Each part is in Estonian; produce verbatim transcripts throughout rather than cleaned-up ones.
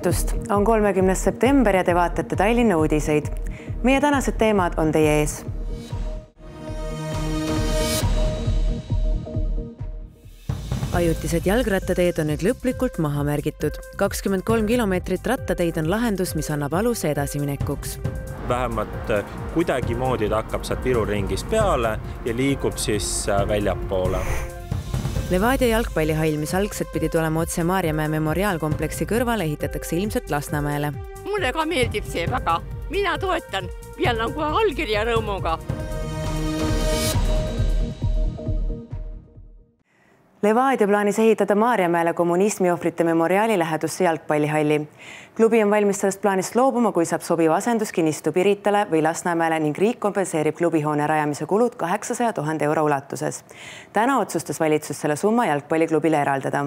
õhtust! On kolmekümnes september ja te vaatate Tallinna uudiseid. Meie tänased teemad on teie ees. Ajutised jalgrattateed on nüüd lõplikult maha märgitud. kakskümmend kolm kilomeetrit rattateid on lahendus, mis annab aluse edasiminekuks. Vähemalt kuidagi moodi ta hakkab sealt Viru ringist peale ja liigub siis väljapoole. Levadia jalgpallihall, mis algselt pidi tulema otse Maarjamäe memoriaalkompleksi kõrval, ehitatakse ilmselt Lasnamäele. Mulle ka meeldib see väga. Mina toetan veel nagu allkirja rõõmuga. Levadia plaanis ehitada Maarjamäele kommunismiohvrite memoriaali lähedusse jalgpallihalli. Klubi on valmis sellest plaanist loobuma, kui saab sobiv asendus kinnistu Piritale või Lasnamäele ning riik kompenseerib klubihoone rajamise kulud kaheksasaja tuhande euro ulatuses. Täna otsustas valitsus selle summa jalgpalliklubile eraldada.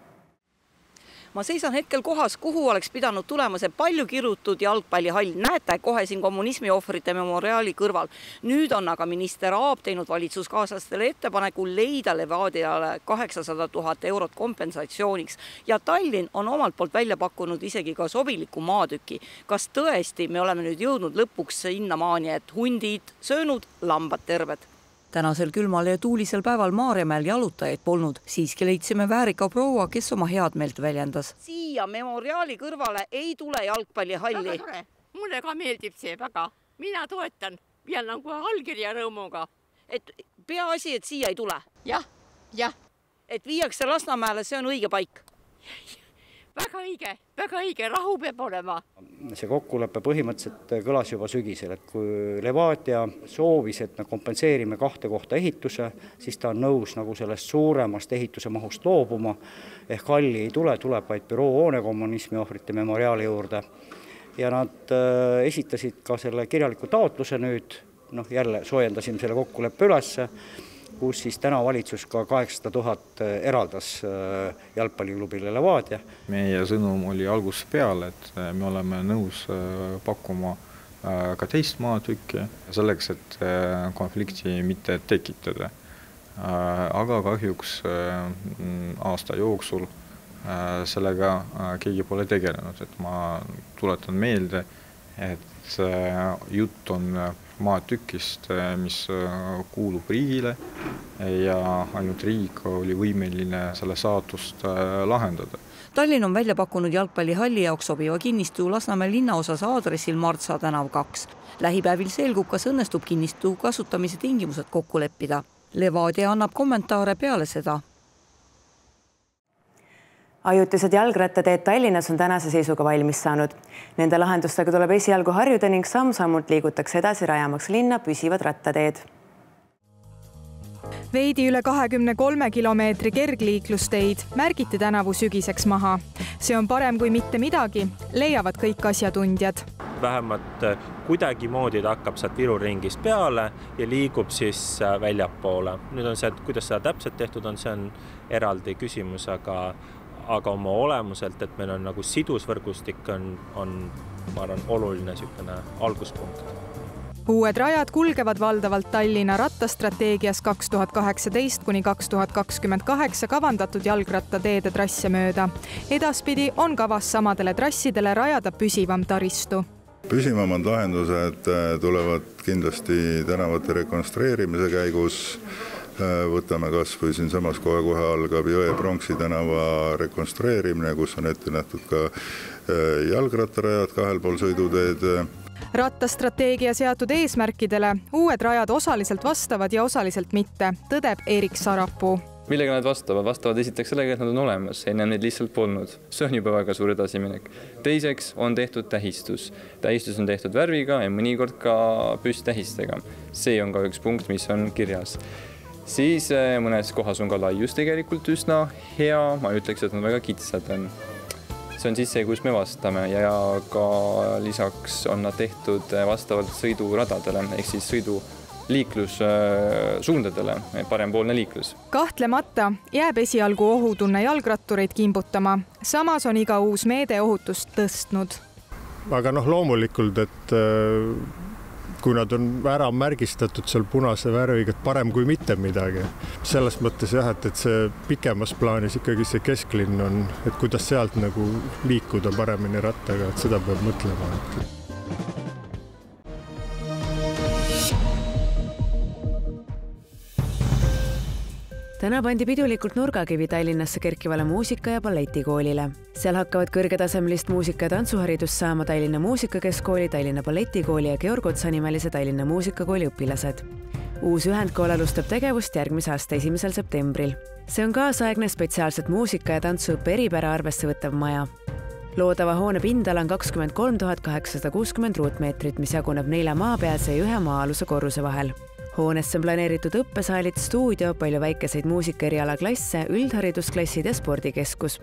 Ma seisan hetkel kohas, kuhu oleks pidanud tulema see palju kirutud jalgpallihall. Näete kohe siin kommunismi ohvrite memoriaali kõrval. Nüüd on aga minister Aab teinud valitsuskaaslastele ettepaneku leida Levadiale kaheksasada tuhat eurot kompensatsiooniks. Ja Tallinn on omalt poolt välja pakkunud isegi ka sobiliku maatüki. Kas tõesti me oleme nüüd jõudnud lõpuks sinnamaani, et hundid söönud, lambad terved? Tänasel külmal ja tuulisel päeval Maarjamäel jalutajaid polnud. Siiski leidsime väärika proua, kes oma head meelt väljendas. Siia memoriaali kõrvale ei tule jalgpallihalli. Mulle ka meeldib see väga. Mina toetan veel nagu allkirja rõõmuga. Et peaasi, et siia ei tule? Jah, jah. Et viiakse Lasnamäele, see on õige paik? Väga õige, väga õige, rahu peab olema. See kokkulepe põhimõtteliselt kõlas juba sügisel, et kui Levadia soovis, et me kompenseerime kahte kohta ehituse, siis ta on nõus nagu sellest suuremast ehituse mahust loobuma. Ehk halli ei tule, tuleb vaid büroohoone kommunismi ohvrite memoriaali juurde. Ja nad esitasid ka selle kirjaliku taotluse nüüd, noh jälle soojendasime selle kokkuleppe ülesse, kus siis täna valitsus ka kaheksasada tuhat eraldas jalgpalliklubile Levadia. Meie sõnum oli algusest peale, et me oleme nõus pakkuma ka teist maatükki selleks, et konflikti mitte tekitada. Aga kahjuks aasta jooksul sellega keegi pole tegelenud. Et ma tuletan meelde, et jutt on maatükist, mis kuulub riigile ja ainult riik oli võimeline selle saatust lahendada. Tallinn on välja pakkunud jalgpallihalli jaoks sobiva kinnistu Lasnamäe linnaosas aadressil Martsa tänav kaks. Lähipäevil selgub, kas õnnestub kinnistu kasutamise tingimused kokku leppida. Levadia annab kommentaare peale seda. Ajutised jalgrattateed Tallinnas on tänase seisuga valmis saanud. Nende lahendustega tuleb esialgu harjuda ning samm-sammult liigutakse edasi rajamaks linna püsivad rattateed. Veidi üle kahekümne kolme kilomeetri kergliiklusteid märgiti tänavu sügiseks maha. See on parem kui mitte midagi, leiavad kõik asjatundjad. Vähemalt kuidagi moodi ta hakkab sealt Viru ringist peale ja liigub siis väljapoole. Nüüd on see, et kuidas seda täpselt tehtud on, see on eraldi küsimus, aga aga oma olemuselt, et meil on nagu sidusvõrgustik on, on ma arvan, oluline sükene alguspunkt. Uued rajad kulgevad valdavalt Tallinna rattastrateegias kaks tuhat kaheksateist kuni kaks tuhat kakskümmend kaheksa kavandatud jalgrattateede trasse mööda. Edaspidi on kavas samadele trassidele rajada püsivam taristu. Püsivamad lahendused tulevad kindlasti tänavate rekonstrueerimise käigus. Võtame kas või siin samas kohe-kohe algab Jõe Pronksi tänava rekonstrueerimine, kus on ette nähtud ka jalgrattarajad kahel pool sõiduteed. Rattastrateegia seatud eesmärkidele uued rajad osaliselt vastavad ja osaliselt mitte, tõdeb Erik Sarapuu. Millega nad vastavad? Vastavad esiteks sellega, et nad on olemas, enne neid lihtsalt polnud. See on juba väga suur edasiminek. Teiseks on tehtud tähistus. Tähistus on tehtud värviga ja mõnikord ka püsttähistega. See on ka üks punkt, mis on kirjas. Siis mõnes kohas on ka laius tegelikult üsna hea, ma ütleks, et nad väga kitsad on. See on siis see, kus me vastame ja ka lisaks on nad tehtud vastavalt sõiduradadele, ehk siis sõidu liiklussuundadele, parempoolne liiklus. Kahtlemata jääb esialgu ohutunne jalgrattureid kimbutama, samas on iga uus meede ohutust tõstnud. Aga noh, loomulikult, et kui nad on ära märgistatud seal punase värviga, et parem kui mitte midagi. Selles mõttes jah, et, et see pikemas plaanis ikkagi see kesklinn on, et kuidas sealt nagu liikuda paremini rattaga, et seda peab mõtlema. Täna pandi pidulikult nurgakivi Tallinnasse kerkivale muusika- ja balletikoolile. Seal hakkavad kõrgetasemelist muusika- ja tantsuharidust saama Tallinna Muusikakeskkooli, Tallinna Balletikooli ja Georg Otsa nimelise Tallinna Muusikakooli õpilased. Uus ühendkool alustab tegevust järgmise aasta esimesel septembril. See on kaasaegne spetsiaalset muusika- ja tantsuõppe eripära arvesse võttav maja. Loodava hoone pindala on kakskümmend kolm tuhat kaheksasada kuuskümmend ruutmeetrit, mis jaguneb nelja maapealse ja ühe maa-aluse korruse vahel. Hoonesse on planeeritud õppesaalid, stuudio, palju väikeseid muusikaeriala klasse, üldharidusklassid ja spordikeskus.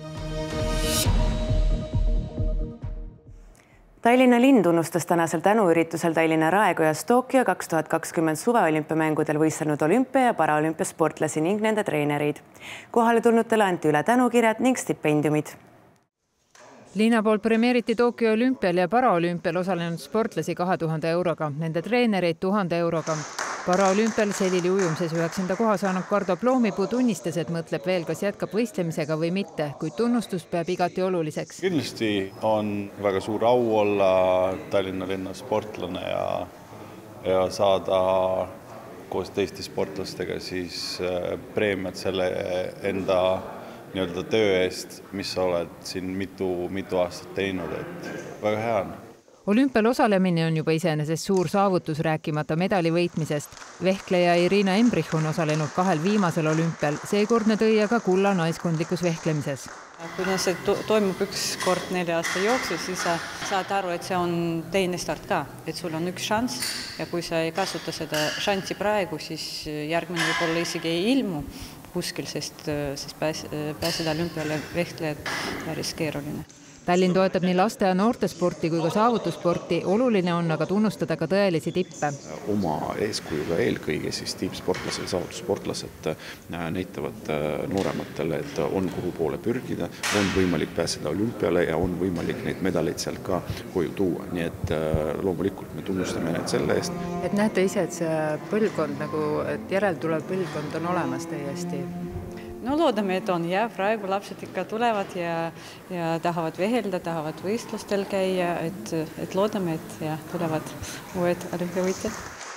Tallinna linn tunnustas tänasel tänuüritusel Tallinna Raekojas Tokyo kaks tuhat kakskümmend suveolümpiamängudel võistelnud olümpia- ja paraolümpiasportlasi ning nende treenereid. Kohale tulnutele anti üle tänukirjad ning stipendiumid. Linna poolt premeeriti Tokyo olümpial ja paraolümpial osalenud sportlasi kahe tuhande euroga, nende treenereid tuhande euroga. Paraolümpial selili ujumises üheksanda koha saanud Kardo Ploomipuu tunnistas, et mõtleb veel, kas jätkab võistlemisega või mitte, kuid tunnustust peab igati oluliseks. Kindlasti on väga suur au olla Tallinna linna sportlane ja, ja saada koos teiste sportlastega siis preemiat selle enda nii-öelda töö eest, mis sa oled siin mitu, mitu aastat teinud, et väga hea on. Olümpial osalemine on juba iseenesest suur saavutus, rääkimata medali võitmisest. Vehkleja Irina Embrich on osalenud kahel viimasel olümpial, seekordne tõi aga kulla naiskondlikus vehklemises. Kuna see toimub üks kord nelja aasta jooksul, siis sa saad aru, et see on teine start ka, et sul on üks šanss ja kui sa ei kasuta seda šanssi praegu, siis järgmine võib-olla isegi ei ilmu kuskil, sest, sest pääs, pääseda olümpiale vehtlejad päris keeruline. Tallinn toetab nii laste ja noortesporti kui ka saavutussporti. Oluline on aga tunnustada ka tõelisi tippe. Oma eeskujuga eelkõige siis tippsportlased, saavutussportlased näitavad noorematele, et on kuhu poole pürgida, on võimalik pääseda olümpiale ja on võimalik neid medaleid sealt ka koju tuua. Nii et loomulikult me tunnustame need selle eest. Et näete ise, et see põlvkond, nagu, et järeltulev põlvkond on olemas täiesti. No loodame, et on ja praegu lapsed ikka tulevad ja, ja tahavad vehelda, tahavad võistlustel käia, et, et loodame, et ja, tulevad uued olümpiavõitjad.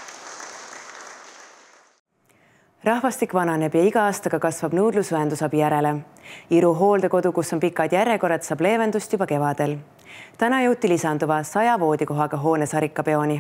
Rahvastik vananeb ja iga aastaga kasvab nõudlus õendusabi järele. Iru hooldekodu, kus on pikad järjekorrad, saab leevendust juba kevadel. Täna jõuti lisanduva saja voodikohaga hoone sarikapeoni.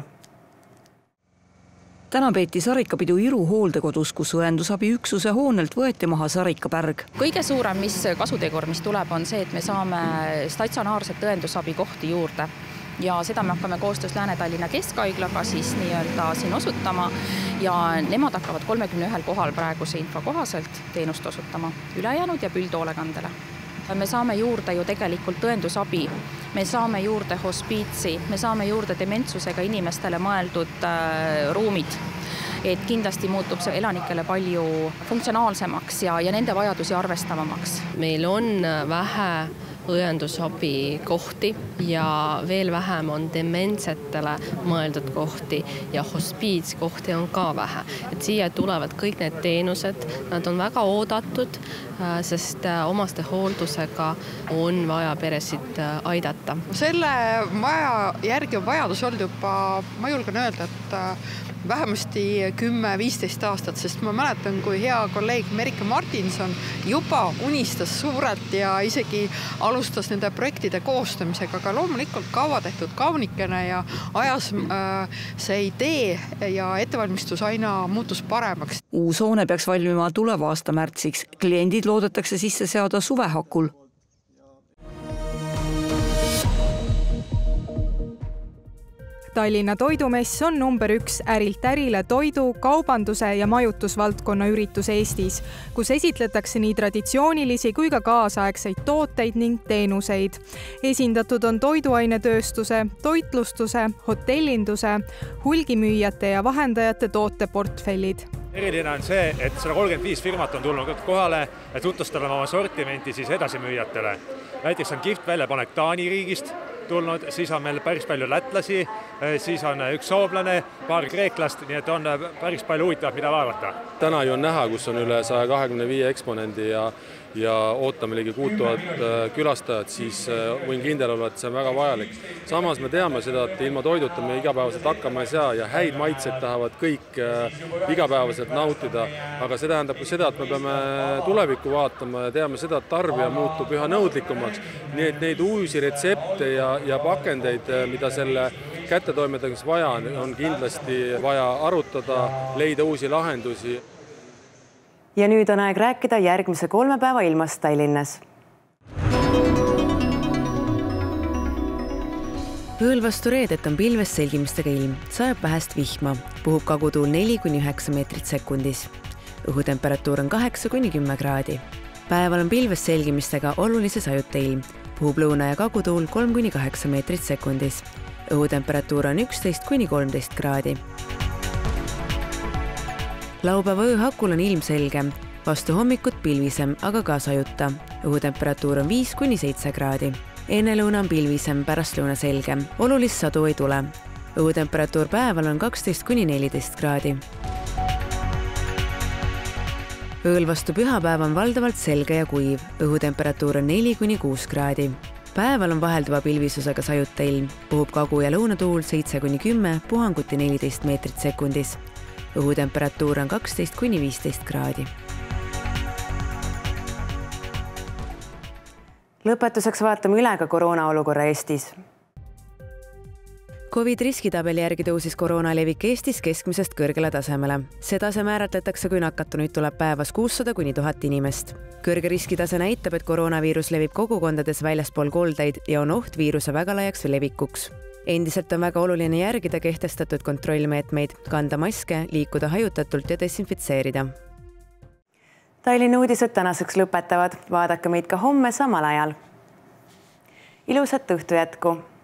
Täna peeti sarikapidu Iru hooldekodus, kus õendusabi üksuse hoonelt võeti maha sarikapärg. Kõige suurem mis kasutegur, mis tuleb, on see, et me saame statsionaarset õendusabi kohti juurde. Ja seda me hakkame koostöös Lääne-Tallinna Keskhaiglaga siis nii-öelda siin osutama ja nemad hakkavad kolmekümne ühel kohal praeguse info kohaselt teenust osutama. Ülejäänud ja üldhoolekandele. Me saame juurde ju tegelikult õendusabi, me saame juurde hospiitsi, me saame juurde dementsusega inimestele mõeldud äh, ruumid. Et kindlasti muutub see elanikele palju funktsionaalsemaks ja, ja nende vajadusi arvestavamaks. Meil on vähe õendusabi kohti ja veel vähem on dementsetele mõeldud kohti ja hospiitskohti on ka vähe. Et siia tulevad kõik need teenused, nad on väga oodatud, sest omaste hooldusega on vaja peresid aidata. Selle maja järgi on vajadus olnud juba, ma julgen öelda, et vähemasti kümme viisteist aastat, sest ma mäletan, kui hea kolleeg Merike Martinson juba unistas suurelt ja isegi alustas nende projektide koostamisega, aga loomulikult kaua tehtud kaunikene ja ajas äh, see idee ja ettevalmistus aina muutus paremaks. Uus hoone peaks valmima tuleva aasta märtsiks. Kliendid loodetakse sisse seada suvehakul. Tallinna toidumess on number üks ärilt ärile toidu, kaubanduse ja majutusvaldkonna üritus Eestis, kus esitletakse nii traditsioonilisi kui ka kaasaegseid tooteid ning teenuseid. Esindatud on toiduainetööstuse, toitlustuse, hotellinduse, hulgimüüjate ja vahendajate tooteportfellid. Eriline on see, et sada kolmkümmend viis firmat on tulnud kohale ja tutvustada oma sortimenti siis edasimüüjatele. Näiteks on kihvt väljapanek Taani riigist, tulnud, siis on meil päris palju lätlasi, siis on üks soomlane, paar kreeklast, nii et on päris palju huvitavat, mida vaadata. Täna ju on näha, kus on üle saja kahekümne viie eksponendi ja ja ootame ligi kuut tuhat külastajat, siis võin kindel olla, et see on väga vajalik. Samas me teame seda, et ilma toiduta me igapäevaselt hakkama ei saa ja häid maitseid tahavad kõik igapäevaselt nautida, aga see tähendab ka seda, et me peame tulevikku vaatama ja teame seda, et tarbija muutub üha nõudlikumaks. Nii et neid uusi retsepte ja, ja pakendeid, mida selle kättetoimetamiseks vaja on, on kindlasti vaja arutada, leida uusi lahendusi. Ja nüüd on aeg rääkida järgmise kolme päeva ilmast Tallinnas. Ööl vastu reedet on pilves selgimistega ilm, sajab vähest vihma, puhub kagutuul neli kuni üheksa meetrit sekundis. Õhutemperatuur on kaheksa kuni kümme kraadi. Päeval on pilves selgimistega olulise sajuta ilm, puhub lõuna ja kagutuul kolm kuni kaheksa meetrit sekundis. Õhutemperatuur on üksteist kuni kolmteist kraadi. Laupäeva ööhakul on ilm selge, vastu hommikut pilvisem, aga ka sajuta. Õhutemperatuur on viis kuni seitse kraadi. Enne lõuna on pilvisem, pärast lõuna selge. Olulist sadu ei tule. Õhutemperatuur päeval on kaksteist kuni neliteist kraadi. Ööl vastu pühapäeva on valdavalt selge ja kuiv. Õhutemperatuur on neli kuni kuus kraadi. Päeval on vahelduva pilvisusega sajuta ilm. Puhub kagu- ja lõunatuul seitse kuni kümme, puhanguti neliteist meetrit sekundis. Õhutemperatuur on kaksteist kuni viisteist kraadi. Lõpetuseks vaatame üle ka koroonaolukorra Eestis. Covid riskitabeli järgi tõusis koroona levik Eestis keskmisest kõrgele tasemele. Seda see määratletakse, kui nakatunuid tuleb päevas kuussada kuni tuhat inimest. Kõrge riskitase näitab, et koroonaviirus levib kogukondades väljaspool koldeid ja on oht viiruse väga laiaks levikuks. Endiselt on väga oluline järgida kehtestatud kontrollmeetmeid, kanda maske, liikuda hajutatult ja desinfitseerida. Tallinna uudised tänaseks lõpetavad. Vaadake meid ka homme samal ajal. Ilusat õhtu jätku!